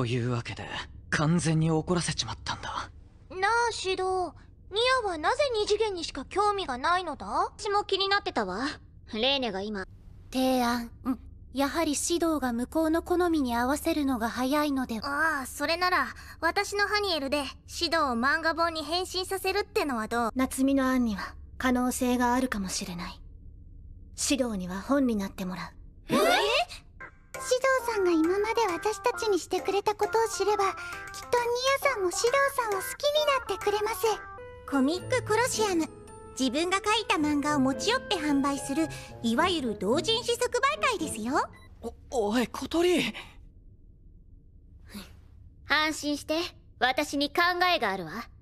というわけで完全に怒らせちまったんだ。 なあシド、ニアはなぜ二次元にしか興味がないのだ？ 私も気になってたわ。レーネが今提案。やはり指導が向こうの好みに合わせるのが早いのでは。 ああ、それなら私のハニエルでシドを漫画本に変身させるってのはどう？ 夏美の案には可能性があるかもしれない。指導には本になってもらう。 指導さんが今まで私たちにしてくれたことを知れば、きっとニアさんも指導さんを好きになってくれます。 コミックコロシアム、自分が書いた漫画を持ち寄って販売する、いわゆる同人誌即売会ですよ。 おい小鳥。 安心して、私に考えがあるわ。